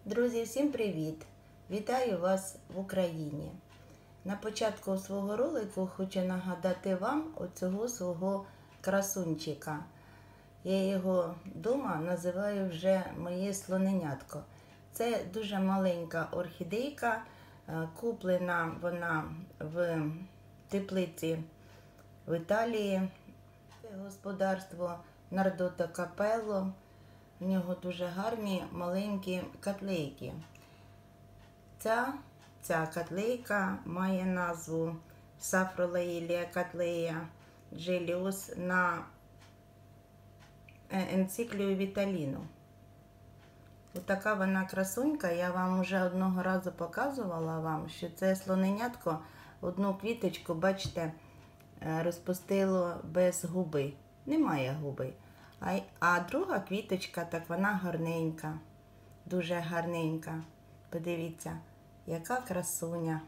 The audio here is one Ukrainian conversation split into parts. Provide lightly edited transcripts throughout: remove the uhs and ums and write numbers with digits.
Друзі, всім привіт! Вітаю вас в Україні. На початку свого ролику хочу нагадати вам оцього свого красунчика. Я його вдома називаю вже моє слоненятко. Це дуже маленька орхідейка, куплена вона в теплиці в Італії. Це господарство Нардото Капелло. У нього дуже гарні маленькі котлейки. Ця котлейка має назву Сафролеїлія котлея Джеліус на енциклію Віталіну. Отака вона красунька. Я вам вже одного разу показувала вам, що це слоненятко одну квіточку, бачите, розпустило без губи. Немає губи. А друга квіточка, так вона гарненька, дуже гарненька. Подивіться, яка красуня.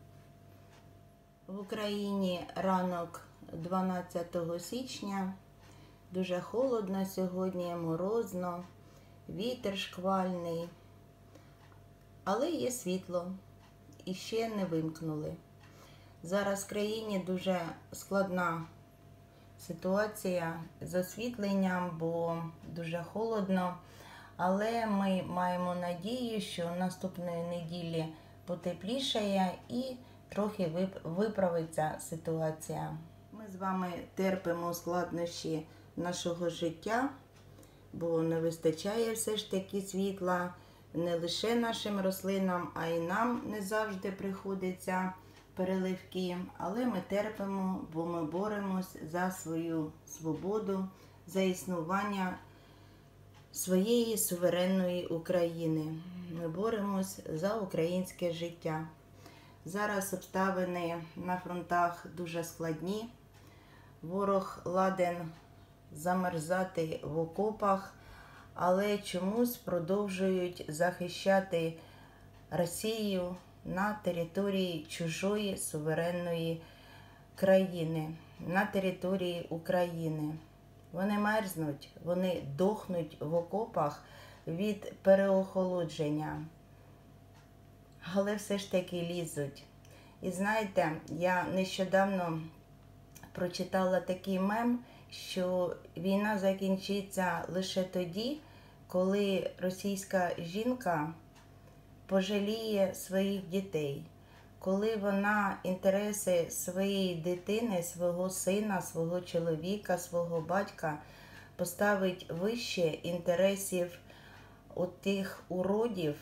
В Україні ранок 12 січня, дуже холодно сьогодні, морозно, вітер шквальний, але є світло і ще не вимкнули. Зараз в країні дуже складна ситуація з освітленням, бо дуже холодно, але ми маємо надію, що наступної неділі потеплішає і трохи виправиться ситуація. Ми з вами терпимо складнощі нашого життя, бо не вистачає все ж таки світла не лише нашим рослинам, а й нам не завжди приходиться переливки, але ми терпимо, бо ми боремось за свою свободу, за існування своєї суверенної України. Ми боремось за українське життя. Зараз обставини на фронтах дуже складні. Ворог ладен замерзати в окопах, але чомусь продовжують захищати Росію на території чужої суверенної країни, на території України. Вони мерзнуть, вони дохнуть в окопах від переохолодження, але все ж таки лізуть. І знаєте, я нещодавно прочитала такий мем, що війна закінчиться лише тоді, коли російська жінка пожаліє своїх дітей, коли вона інтереси своєї дитини, свого сина, свого чоловіка, свого батька поставить вище інтересів тих уродів,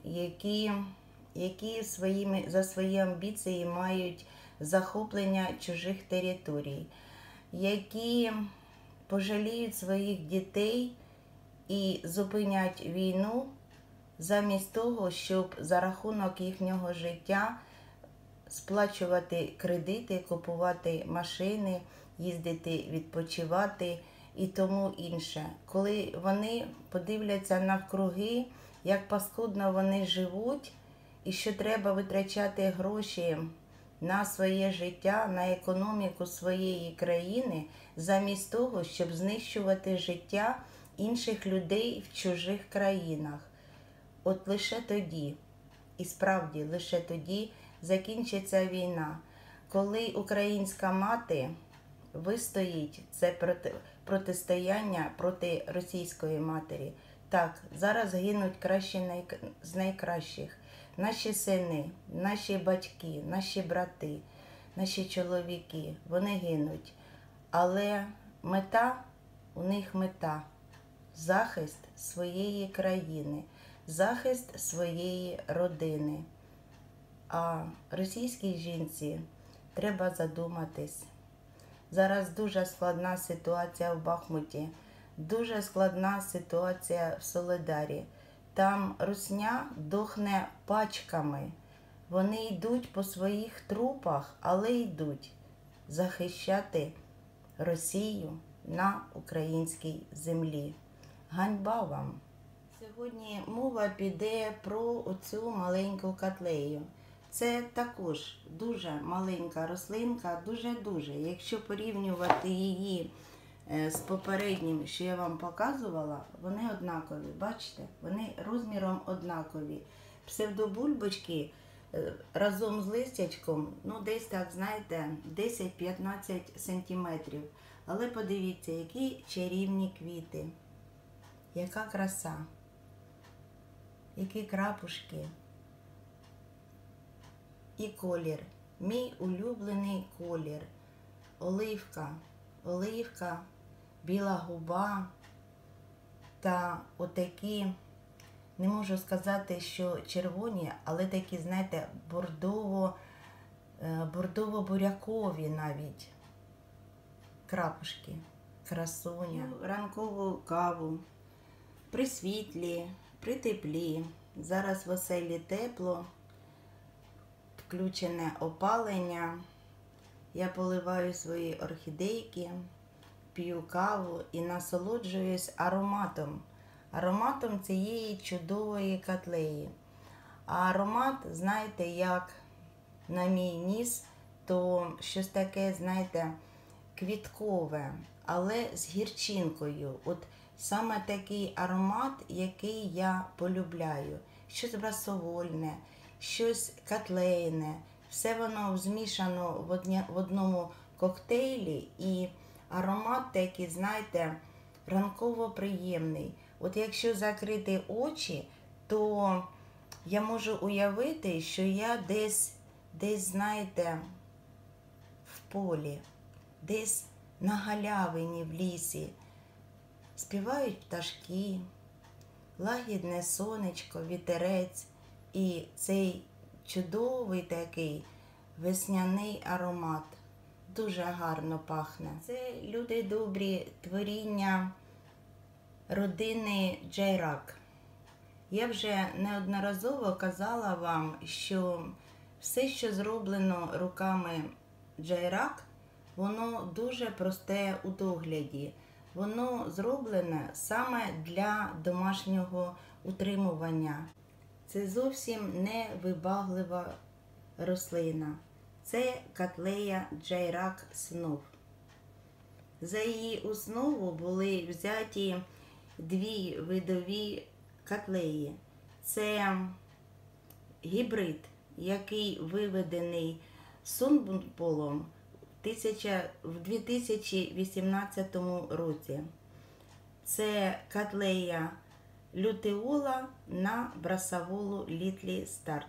які за свої амбіції мають захоплення чужих територій, які пожаліють своїх дітей і зупинять війну, замість того, щоб за рахунок їхнього життя сплачувати кредити, купувати машини, їздити відпочивати і тому інше. Коли вони подивляться навкруги, як паскудно вони живуть, і що треба витрачати гроші на своє життя, на економіку своєї країни, замість того, щоб знищувати життя інших людей в чужих країнах. От лише тоді, і справді лише тоді закінчиться війна, коли українська мати вистоїть це протистояння проти російської матері. Так, зараз гинуть кращі з найкращих. Наші сини, наші батьки, наші брати, наші чоловіки, вони гинуть. Але у них мета – захист своєї країни, захист своєї родини. А російській жінці треба задуматись. Зараз дуже складна ситуація в Бахмуті, дуже складна ситуація в Солидарі. Там русня дохне пачками. Вони йдуть по своїх трупах, але йдуть захищати Росію на українській землі. Ганьба вам! Сьогодні мова піде про оцю маленьку котлею. Це також дуже маленька рослинка, дуже-дуже. Якщо порівнювати її з попереднім, що я вам показувала, вони однакові. Бачите? Вони розміром однакові. Псевдобульбочки разом з листячком, ну десь так, знаєте, 10-15 сантиметрів. Але подивіться, які чарівні квіти. Яка краса. Які крапушки. І колір. Мій улюблений колір. Оливка. Оливка, біла губа та отакі, не можу сказати, що червоні, але такі, знаєте, бордово-бурякові навіть крапушки, красуня. Ранкову каву при світлі, при теплі. Зараз в оселі тепло, включене опалення. Я поливаю свої орхідейки, п'ю каву і насолоджуюсь ароматом. Ароматом цієї чудової котлеї. А аромат, знаєте, як на мій ніс, то щось таке, знаєте, квіткове, але з гірчинкою. От саме такий аромат, який я полюбляю. Щось брасовольне, щось котлейне. Все воно змішано в одному коктейлі, і аромат такий, знаєте, ранково приємний. От якщо закрити очі, то я можу уявити, що я десь, знаєте, в полі, десь на галявині в лісі. Співають пташки, лагідне сонечко, вітерець і цей чудовий такий весняний аромат. Дуже гарно пахне. Це, люди добрі, творіння родини Джайрак. Я вже неодноразово казала вам, що все, що зроблено руками Джайрак, воно дуже просте у догляді. Воно зроблене саме для домашнього утримування. Це зовсім не вибаглива рослина. Це котлея Джайрак Снов. За її основу були взяті дві видові котлеї. Це гібрид, який виведений Сунбунполом в 2018 році. Це котлея лютеола на брасоволу Літлі Старт.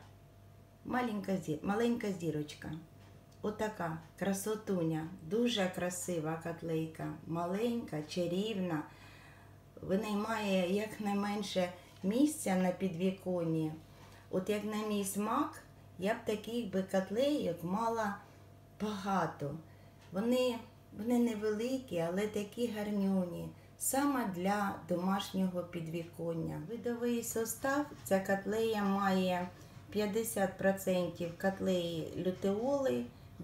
Маленька зірочка. Отака красотуня. Дуже красива котлейка. Маленька, чарівна. В неї має якнайменше місця на підвіконні. От як на мій смак, я б таких би котлейок мала багато. Вони невеликі, але такі гарнюні. Саме для домашнього підвіконня. Видовий состав, ця котлея має 50% котлеї лютеоли,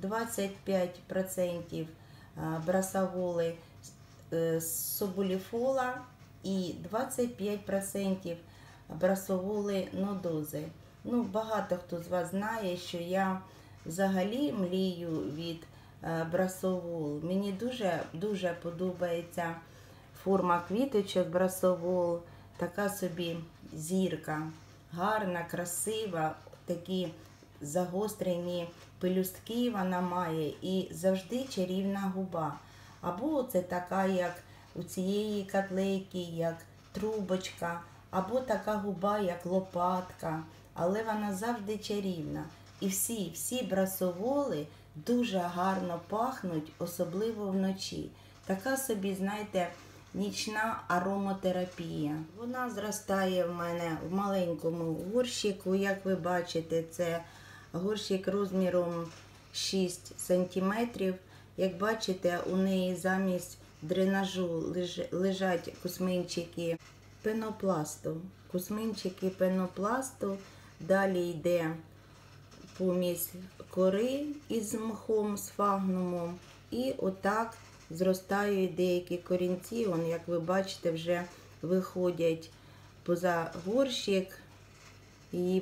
25% брасоволи соболіфола і 25% брасоволи нодози. Ну, багато хто з вас знає, що я взагалі мрію від брасовол. Мені дуже подобається форма квіточок брасовол, така собі зірка. Гарна, красива, такі загострені пелюстки вона має і завжди чарівна губа. Або це така, як у цієї котлейки, як трубочка, або така губа, як лопатка, але вона завжди чарівна. І всі брасоволи дуже гарно пахнуть, особливо вночі. Така собі, знаєте, нічна ароматерапія. Вона зростає в мене в маленькому горщику. Як ви бачите, це горщик розміром 6 см. Як бачите, у неї замість дренажу лежать кусминчики пенопласту. Кусминчики пенопласту. Далі йде помість кори із мхом, з фагнумом. І отак зростають деякі корінці, як ви бачите, вже виходять поза горщик. Її,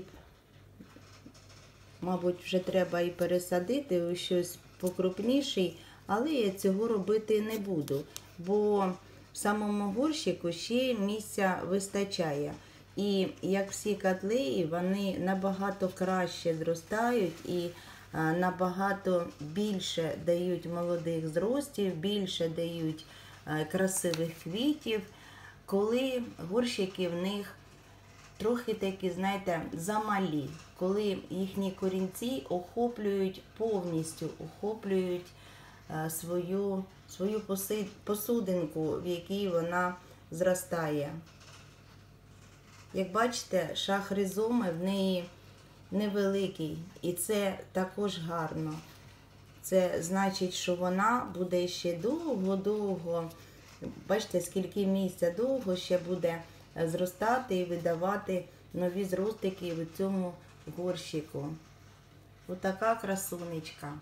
мабуть, вже треба і пересадити у щось покрупніший, але я цього робити не буду. бо в самому горщику ще місця вистачає. І як всі котлеї, вони набагато краще зростають і набагато більше дають молодих зростів, більше дають красивих квітів, коли горщики в них трохи такі, знаєте, замалі, коли їхні корінці охоплюють повністю, охоплюють свою посудинку, в якій вона зростає. Як бачите, шах ризоми в неї невеликий, і це також гарно. Це значить, що вона буде ще довго-довго, бачите, скільки місця довго ще буде зростати і видавати нові зростики в цьому горщику. Отака красунечка.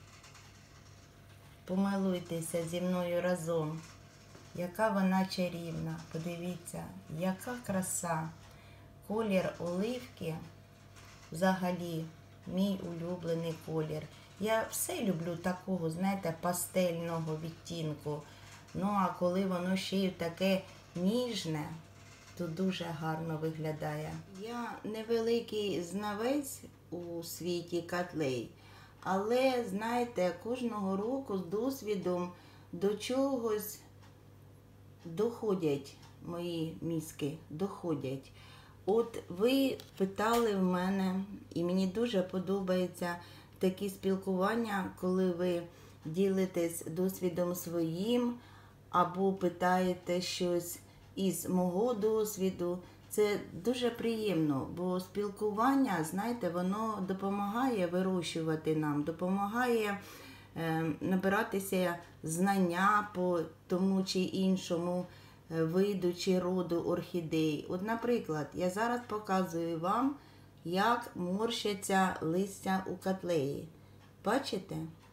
Помилуйтеся зі мною разом. Яка вона чарівна. Подивіться, яка краса. Колір оливки взагалі мій улюблений колір. Я все люблю такого, знаєте, пастельного відтінку. Ну, а коли воно ще й таке ніжне, то дуже гарно виглядає. Я невеликий знавець у світі котлей, але, знаєте, кожного року з досвідом до чогось доходять мої мізки, доходять. От ви питали в мене, і мені дуже подобається такі спілкування, коли ви ділитесь досвідом своїм, або питаєте щось із мого досвіду. Це дуже приємно, бо спілкування, знаєте, воно допомагає вирощувати нам, допомагає набиратися знання по тому чи іншому виду чи роду орхідей. От, наприклад, я зараз показую вам, як морщаться листя у котлеї. Бачите?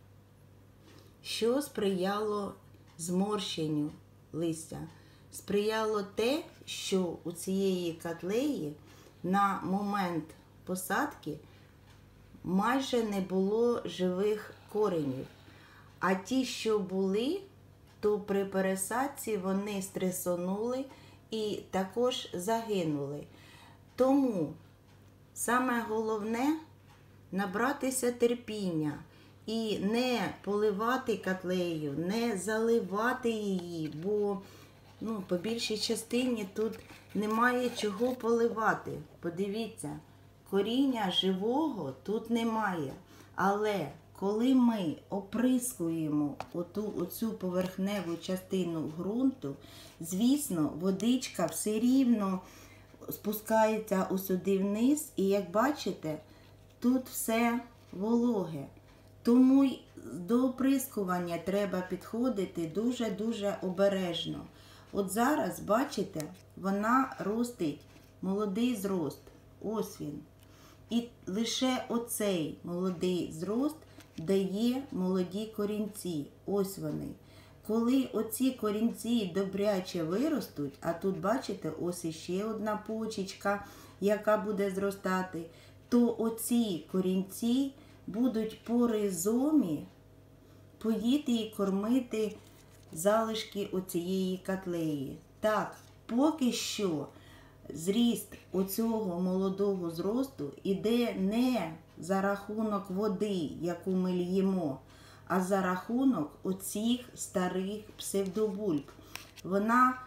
Що сприяло зморщенню листя? Сприяло те, що у цієї котлеї на момент посадки майже не було живих коренів. А ті, що були, то при пересадці вони стресонули і також загинули. Тому саме головне набратися терпіння і не поливати котлею, не заливати її, бо по більшій частині тут немає чого поливати. Подивіться, коріння живого тут немає. Але коли ми оприскуємо оцю поверхневу частину ґрунту, звісно, водичка все рівно спускається сюди вниз, і як бачите, тут все вологе. Тому й до оприскування треба підходити дуже-дуже обережно. От зараз, бачите, вона ростить, молодий зрост. Ось він. І лише оцей молодий зрост дає молоді корінці. Ось вони. Коли оці корінці добряче виростуть, а тут, бачите, ось іще одна почечка, яка буде зростати, то оці корінці будуть по ризомі поїти і кормити залишки оцієї котлеї. Так, поки що зріст оцього молодого зросту іде не за рахунок води, яку ми льємо, а за рахунок оцих старих псевдобульб. Вона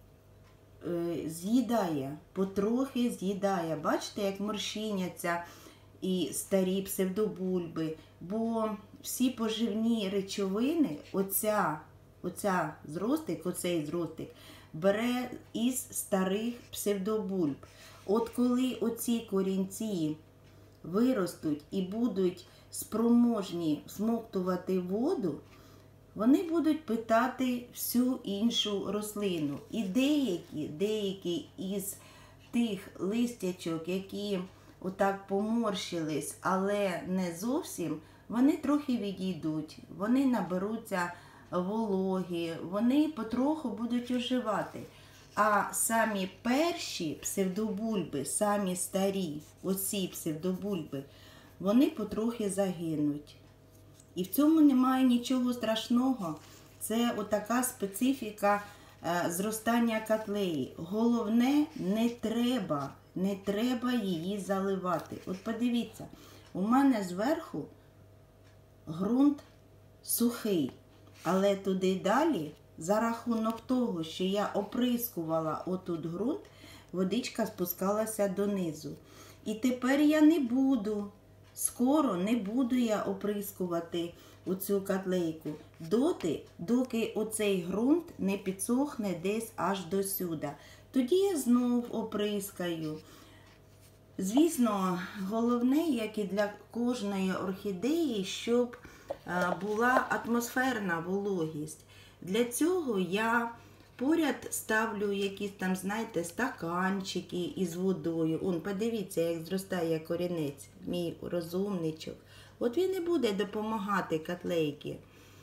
з'їдає, потрохи з'їдає. Бачите, як морщиняться і старі псевдобульби, бо всі поживні речовини, оцей зростик, бере із старих псевдобульб. От коли оці корінці виростуть і будуть спроможні всмоктувати воду, вони будуть питати всю іншу рослину. І деякі із тих листячок, які отак поморщились, але не зовсім, вони трохи відійдуть, вони наберуться вологі, вони потроху будуть оживати. А самі перші псевдобульби, самі старі, оці псевдобульби, вони потрохи загинуть. І в цьому немає нічого страшного. Це отака специфіка зростання котлеї. Головне, не треба її заливати. От подивіться, у мене зверху ґрунт сухий, але туди далі, за рахунок того, що я оприскувала отут ґрунт, водичка спускалася донизу. І тепер я не буду, скоро не буду я оприскувати оцю котлейку, доки оцей ґрунт не підсохне десь аж до сюди. Тоді я знов оприскаю. Звісно, головне, як і для кожної орхідеї, щоб була атмосферна вологість. Для цього я поряд ставлю якісь там, знаєте, стаканчики із водою. Подивіться, як зростає корінець, мій розумничок. От він і буде допомагати котлейки.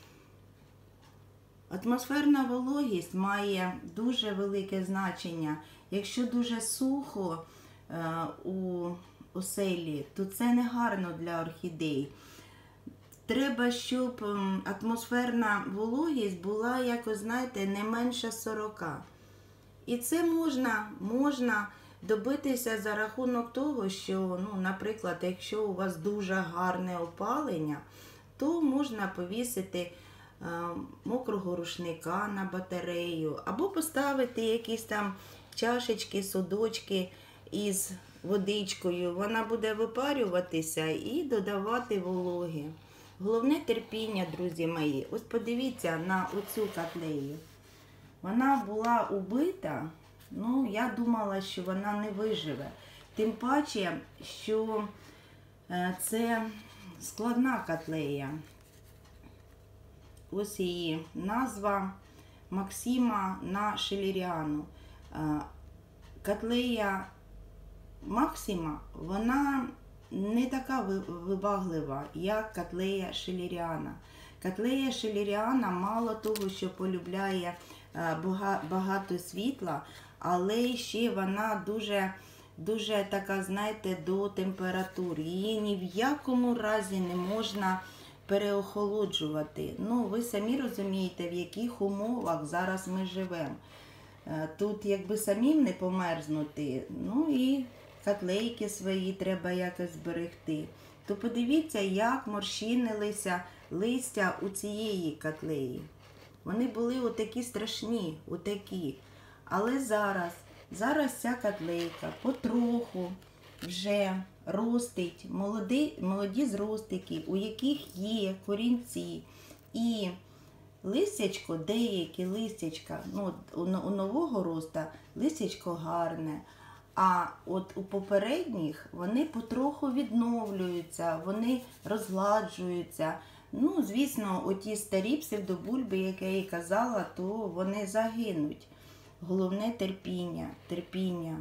Атмосферна вологість має дуже велике значення. Якщо дуже сухо у оселі, то це не гарно для орхідей. Треба, щоб атмосферна вологість була, якось, знаєте, не менше 40. І це можна добитися за рахунок того, що, наприклад, якщо у вас дуже гарне опалення, то можна повісити мокрого рушника на батарею, або поставити якісь там чашечки, судочки із водичкою. Вона буде випарюватися і додавати вологи. Головне терпіння, друзі мої. Ось подивіться на оцю котлею. Вона була убита, я думала, що вона не виживе. Тим паче, що це складна котлея. Ось її назва Максима на шелеріану. Котлея Максима, вона не така вибаглива, як котлея шелеріана. Котлея шелеріана мало того, що полюбляє багато світла, але ще вона дуже така, знаєте, до температур. Її ні в якому разі не можна переохолоджувати. Ви самі розумієте, в яких умовах зараз ми живемо. Тут якби самим не померзнути, і котлейки свої треба якось зберегти. То подивіться, як морщинилися листя у цієї котлеї. Вони були отакі страшні, отакі. Але зараз ця котлейка потроху вже ростить, молоді зростики, у яких є корінці. І листячко, деякі листячка, у нового росту листячко гарне. А от у попередніх вони потроху відновлюються, вони розгладжуються. Звісно, оті старі псевдобульби, як я і казала, то вони загинуть. Головне терпіння.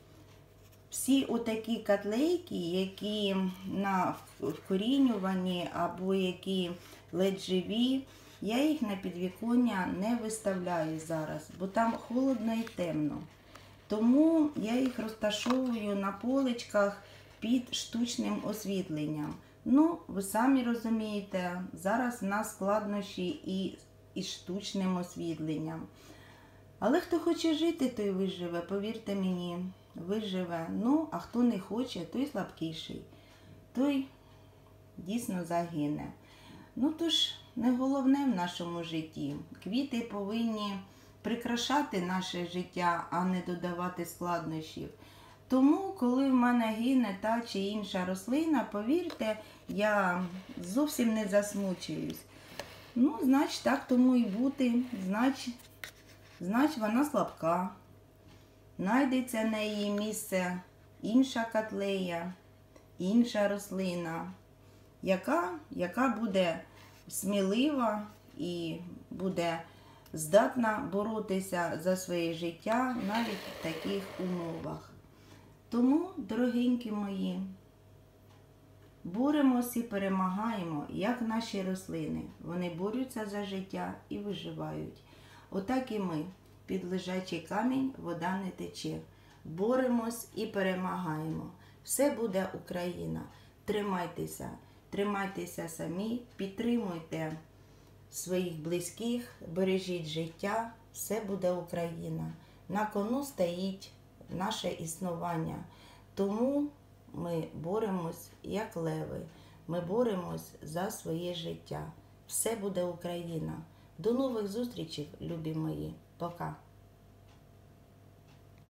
Всі отакі котлейки, які на вкорінюванні або які ледь живі, я їх на підвіконня не виставляю зараз, бо там холодно і темно. Тому я їх розташовую на поличках під штучним освітленням. Ви самі розумієте, зараз в нас складнощі і із штучним освітленням. Але хто хоче жити, той виживе, повірте мені, виживе. А хто не хоче, той слабкіший, той дійсно загине. Тож, не головне в нашому житті. Квіти повинні прикрашати наше життя, а не додавати складнощів. Тому, коли в мене гине та чи інша рослина, повірте, я зовсім не засмучуюсь. Значить, так тому і бути. Значить, вона слабка. Найдеться на її місце інша котлея, інша рослина, яка буде смілива і буде здатна боротися за своє життя навіть в таких умовах. Тому, дорогенькі мої, боремося і перемагаємо, як наші рослини. Вони борються за життя і виживають. Отак і ми. Під лежачий камінь вода не тече. Боремось і перемагаємо. Все буде Україна. Тримайтеся самі, підтримуйте своїх близьких, бережіть життя, все буде Україна. На кону стоїть наше існування. Тому ми боремось як леви. Ми боремось за своє життя. Все буде Україна. До нових зустрічей, любі мої. Пока.